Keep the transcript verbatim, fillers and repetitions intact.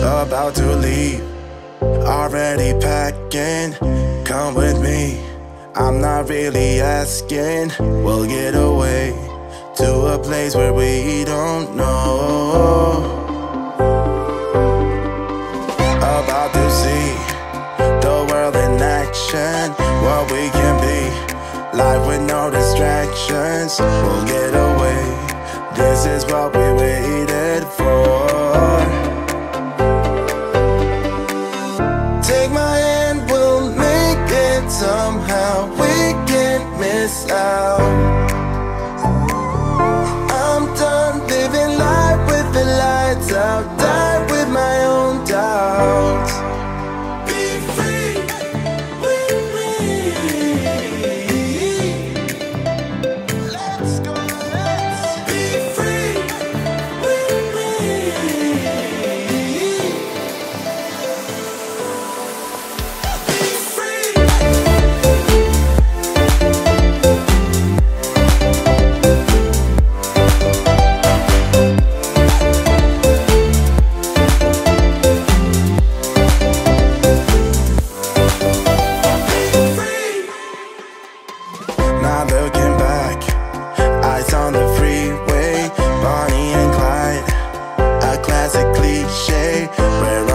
about to leave, already packing. Come with me, I'm not really asking. We'll get away to a place where we don't know. About to see the world in action, what we can be, life with no distractions. We'll get away, this is what we waited for. Take my hand, we'll make it somehow. We can't miss out. I'm done living life with the lights out. Die with my own doubts. Be free with me. Let's go, let's be free with me. Not looking back, eyes on the freeway, Bonnie and Clyde, a classic cliche. Where